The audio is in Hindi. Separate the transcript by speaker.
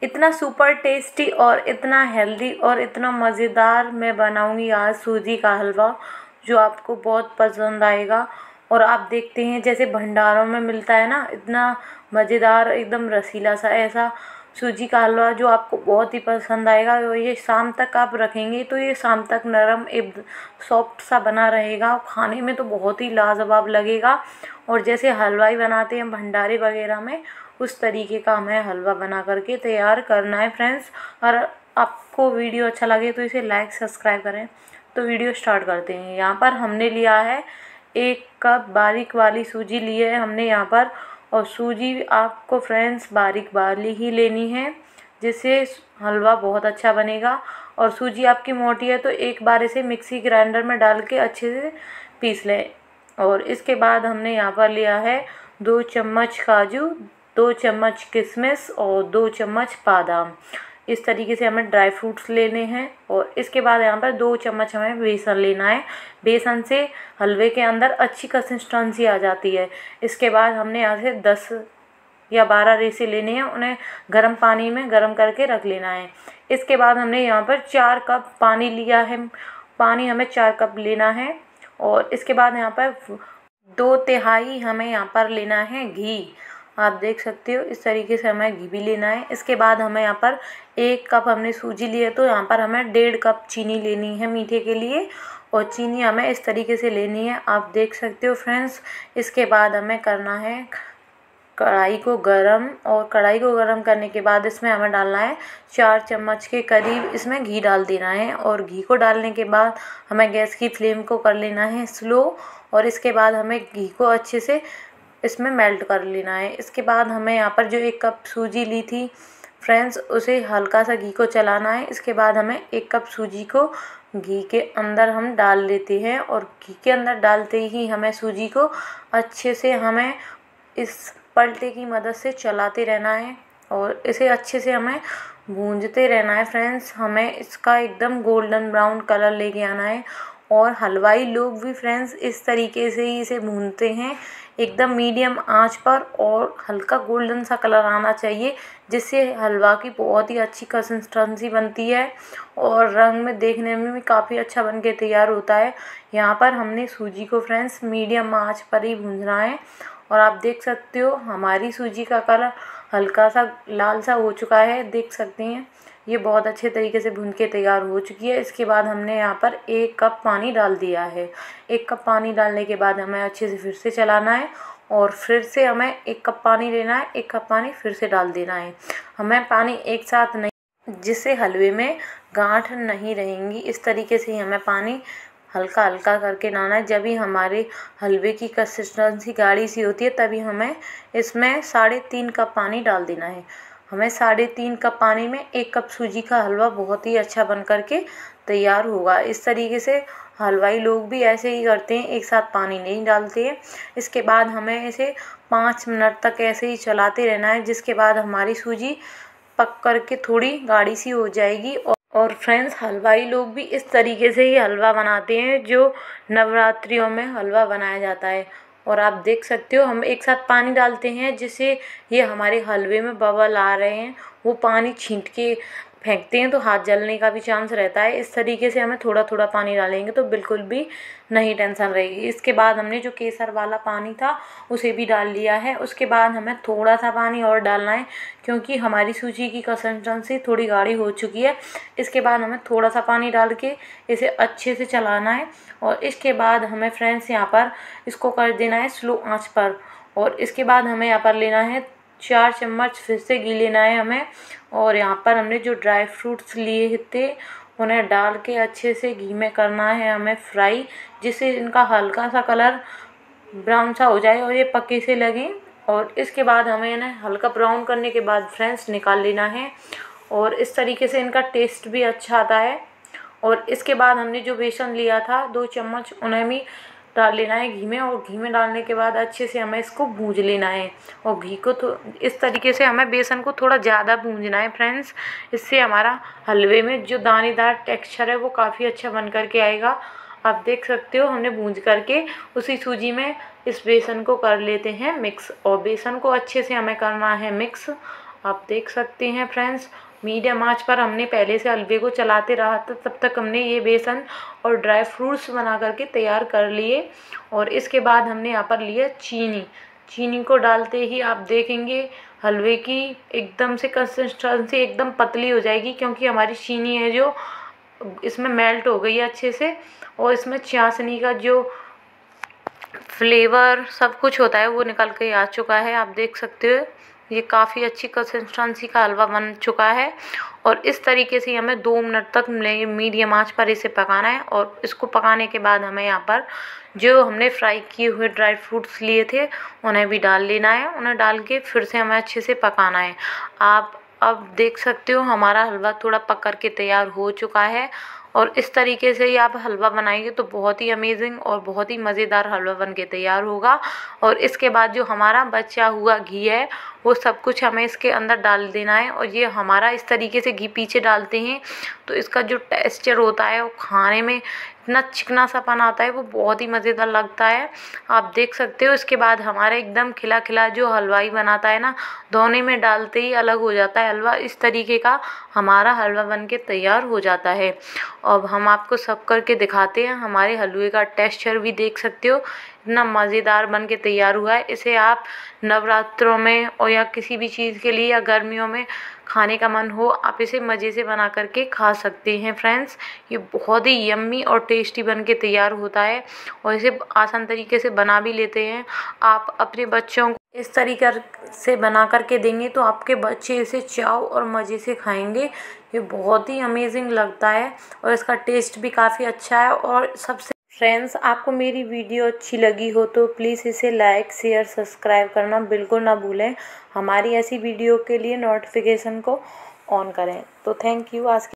Speaker 1: इतना सुपर टेस्टी और इतना हेल्दी और इतना मज़ेदार मैं बनाऊंगी आज सूजी का हलवा, जो आपको बहुत पसंद आएगा। और आप देखते हैं जैसे भंडारों में मिलता है ना, इतना मज़ेदार एकदम रसीला सा ऐसा सूजी का हलवा जो आपको बहुत ही पसंद आएगा। और ये शाम तक आप रखेंगे तो ये शाम तक नरम एक सॉफ्ट सा बना रहेगा, खाने में तो बहुत ही लाजवाब लगेगा। और जैसे हलवाई बनाते हैं भंडारे वगैरह में, उस तरीके का हमें हलवा बना करके तैयार करना है फ्रेंड्स। और आपको वीडियो अच्छा लगे तो इसे लाइक सब्सक्राइब करें। तो वीडियो स्टार्ट करते हैं। यहाँ पर हमने लिया है 1 कप बारीक वाली सूजी ली है हमने यहाँ पर। और सूजी आपको फ्रेंड्स बारीक वाली ही लेनी है, जिससे हलवा बहुत अच्छा बनेगा। और सूजी आपकी मोटी है तो एक बार इसे मिक्सी ग्राइंडर में डाल के अच्छे से पीस लें। और इसके बाद हमने यहाँ पर लिया है 2 चम्मच काजू, 2 चम्मच किशमिश और 2 चम्मच बादाम। इस तरीके से हमें ड्राई फ्रूट्स लेने हैं। और इसके बाद यहाँ पर 2 चम्मच हमें बेसन लेना है। बेसन से हलवे के अंदर अच्छी कंसिस्टेंसी आ जाती है। इसके बाद हमने यहाँ से 10 या 12 रेसे लेने हैं, उन्हें गर्म पानी में गर्म करके रख लेना है। इसके बाद हमने यहाँ पर 4 कप पानी लिया है। पानी हमें 4 कप लेना है। और इसके बाद यहाँ पर 2/3 हमें यहाँ पर लेना है घी। आप देख सकते हो इस तरीके से हमें घी भी लेना है। इसके बाद हमें यहाँ पर 1 कप हमने सूजी ली है, तो यहाँ पर हमें 1.5 कप चीनी लेनी है मीठे के लिए। और चीनी हमें इस तरीके से लेनी है, आप देख सकते हो फ्रेंड्स। इसके बाद हमें करना है कढ़ाई को गरम। और कढ़ाई को गरम करने के बाद इसमें हमें डालना है 4 चम्मच के करीब इसमें घी डाल देना है। और घी को डालने के बाद हमें गैस की फ्लेम को कर लेना है स्लो। और इसके बाद हमें घी को अच्छे से इसमें मेल्ट कर लेना है। इसके बाद हमें यहाँ पर जो 1 कप सूजी ली थी फ्रेंड्स, उसे हल्का सा घी को चलाना है। इसके बाद हमें 1 कप सूजी को घी के अंदर हम डाल लेते हैं। और घी के अंदर डालते ही हमें सूजी को अच्छे से हमें इस पलटे की मदद से चलाते रहना है। और इसे अच्छे से हमें भूंजते रहना है फ्रेंड्स। हमें इसका एकदम गोल्डन ब्राउन कलर लेके आना है। और हलवाई लोग भी फ्रेंड्स इस तरीके से ही इसे भूनते हैं, एकदम मीडियम आंच पर। और हल्का गोल्डन सा कलर आना चाहिए, जिससे हलवा की बहुत ही अच्छी कंसिस्टेंसी बनती है और रंग में देखने में भी काफ़ी अच्छा बन के तैयार होता है। यहाँ पर हमने सूजी को फ्रेंड्स मीडियम आंच पर ही भूनना है। और आप देख सकते हो हमारी सूजी का कलर हल्का सा लाल सा हो चुका है, देख सकते हैं ये बहुत अच्छे तरीके से भून के तैयार हो चुकी है। इसके बाद हमने यहाँ पर 1 कप पानी डाल दिया है। 1 कप पानी डालने के बाद हमें अच्छे से फिर से चलाना है। और फिर से हमें 1 कप पानी लेना है, 1 कप पानी फिर से डाल देना है। हमें पानी एक साथ नहीं, जिससे हलवे में गांठ नहीं रहेंगी। इस तरीके से ही हमें पानी हल्का हल्का करके डालना है। जब भी हमारे हलवे की कंसिस्टेंसी गाढ़ी सी होती है, तभी हमें इसमें 3.5 कप पानी डाल देना है। हमें 3.5 कप पानी में 1 कप सूजी का हलवा बहुत ही अच्छा बन करके तैयार होगा। इस तरीके से हलवाई लोग भी ऐसे ही करते हैं, एक साथ पानी नहीं डालते हैं। इसके बाद हमें इसे 5 मिनट तक ऐसे ही चलाते रहना है, जिसके बाद हमारी सूजी पक करके थोड़ी गाढ़ी सी हो जाएगी। और फ्रेंड्स हलवाई लोग भी इस तरीके से ही हलवा बनाते हैं, जो नवरात्रियों में हलवा बनाया जाता है। और आप देख सकते हो हम एक साथ पानी डालते हैं, जिससे ये हमारे हलवे में बबल आ रहे हैं, वो पानी छींट के फेंकते हैं तो हाथ जलने का भी चांस रहता है। इस तरीके से हमें थोड़ा थोड़ा पानी डालेंगे तो बिल्कुल भी नहीं टेंशन रहेगी। इसके बाद हमने जो केसर वाला पानी था उसे भी डाल लिया है। उसके बाद हमें थोड़ा सा पानी और डालना है, क्योंकि हमारी सूजी की कंसिस्टेंसी थोड़ी गाढ़ी हो चुकी है। इसके बाद हमें थोड़ा सा पानी डाल के इसे अच्छे से चलाना है। और इसके बाद हमें फ्रेंड्स यहाँ पर इसको कर देना है स्लो आंच पर। और इसके बाद हमें यहाँ पर लेना है 4 चम्मच फिर से घी लेना है हमें। और यहाँ पर हमने जो ड्राई फ्रूट्स लिए थे उन्हें डाल के अच्छे से घी में करना है हमें फ्राई, जिससे इनका हल्का सा कलर ब्राउन सा हो जाए और ये पके से लगें। और इसके बाद हमें इन्हें हल्का ब्राउन करने के बाद फ्रेंड्स निकाल लेना है। और इस तरीके से इनका टेस्ट भी अच्छा आता है। और इसके बाद हमने जो बेसन लिया था 2 चम्मच, उन्हें भी डाल लेना है घी में। और घी में डालने के बाद अच्छे से हमें इसको भूंज लेना है। और घी को तो इस तरीके से हमें बेसन को थोड़ा ज़्यादा भूंजना है फ्रेंड्स, इससे हमारा हलवे में जो दानेदार टेक्सचर है वो काफ़ी अच्छा बन करके आएगा। आप देख सकते हो हमने भूंज करके उसी सूजी में इस बेसन को कर लेते हैं मिक्स। और बेसन को अच्छे से हमें करना है मिक्स। आप देख सकते हैं फ्रेंड्स, मीडियम आंच पर हमने पहले से हलवे को चलाते रहा था, तब तक हमने ये बेसन और ड्राई फ्रूट्स बना करके तैयार कर लिए। और इसके बाद हमने यहाँ पर लिया चीनी। चीनी को डालते ही आप देखेंगे हलवे की एकदम से कंसिस्टेंसी एकदम पतली हो जाएगी, क्योंकि हमारी चीनी है जो इसमें मेल्ट हो गई है अच्छे से, और इसमें चाशनी का जो फ्लेवर सब कुछ होता है वो निकल के आ चुका है। आप देख सकते हो ये काफ़ी अच्छी कंसिस्टेंसी का हलवा बन चुका है। और इस तरीके से हमें 2 मिनट तक मीडियम आंच पर इसे पकाना है। और इसको पकाने के बाद हमें यहाँ पर जो हमने फ्राई किए हुए ड्राई फ्रूट्स लिए थे उन्हें भी डाल लेना है। उन्हें डाल के फिर से हमें अच्छे से पकाना है। आप अब देख सकते हो हमारा हलवा थोड़ा पक कर के तैयार हो चुका है। और इस तरीके से ही आप हलवा बनाएंगे तो बहुत ही अमेजिंग और बहुत ही मज़ेदार हलवा बन के तैयार होगा। और इसके बाद जो हमारा बचा हुआ घी है वो सब कुछ हमें इसके अंदर डाल देना है। और ये हमारा इस तरीके से घी पीछे डालते हैं तो इसका जो टेक्सचर होता है वो खाने में इतना चिकना सापन आता है, वो बहुत ही मज़ेदार लगता है। आप देख सकते हो इसके बाद हमारा एकदम खिला खिला जो हलवाई बनाता है ना, दोने में डालते ही अलग हो जाता है हलवा। इस तरीके का हमारा हलवा बन के तैयार हो जाता है। अब हम आपको सब करके दिखाते हैं। हमारे हलवे का टेक्सचर भी देख सकते हो इतना मज़ेदार बन के तैयार हुआ है। इसे आप नवरात्रों में और या किसी भी चीज़ के लिए या गर्मियों में खाने का मन हो, आप इसे मज़े से बना करके खा सकते हैं फ्रेंड्स। ये बहुत ही यम्मी और टेस्टी बन के तैयार होता है और इसे आसान तरीके से बना भी लेते हैं। आप अपने बच्चों को इस तरीके से बना करके देंगे तो आपके बच्चे इसे चाव और मज़े से खाएंगे। ये बहुत ही अमेजिंग लगता है और इसका टेस्ट भी काफ़ी अच्छा है। और सबसे फ्रेंड्स, आपको मेरी वीडियो अच्छी लगी हो तो प्लीज़ इसे लाइक शेयर सब्सक्राइब करना बिल्कुल ना भूलें। हमारी ऐसी वीडियो के लिए नोटिफिकेशन को ऑन करें। तो थैंक यू। आज